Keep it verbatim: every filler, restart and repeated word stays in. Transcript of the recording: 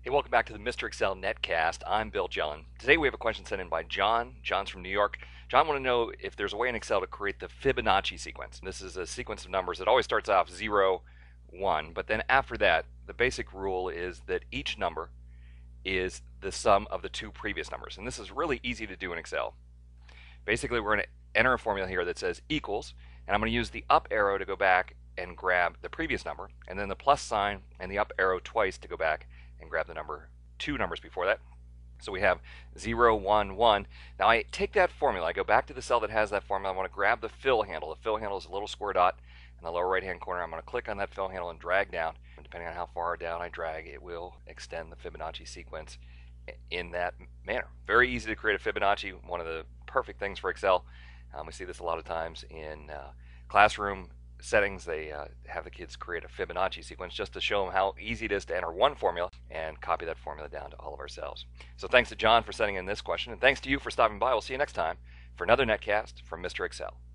Hey, welcome back to the Mister Excel Netcast. I'm Bill John. Today we have a question sent in by John. John's from New York. John wanted to know if there's a way in Excel to create the Fibonacci sequence. This is a sequence of numbers that always starts off zero, one, but then after that, the basic rule is that each number is the sum of the two previous numbers. And this is really easy to do in Excel. Basically, we're going to enter a formula here that says equals, and I'm going to use the up arrow to go back and grab the previous number, and then the plus sign and the up arrow twice to go back and grab the number, two numbers before that. So we have zero, one, one. Now I take that formula, I go back to the cell that has that formula, I want to grab the fill handle. The fill handle is a little square dot in the lower right hand corner. I'm going to click on that fill handle and drag down. And depending on how far down I drag, it will extend the Fibonacci sequence in that manner. Very easy to create a Fibonacci, one of the perfect things for Excel. Um, we see this a lot of times in uh, classroom settings. They uh, have the kids create a Fibonacci sequence just to show them how easy it is to enter one formula and copy that formula down to all of our cells. So thanks to John for sending in this question, and thanks to you for stopping by. We'll see you next time for another netcast from Mister Excel.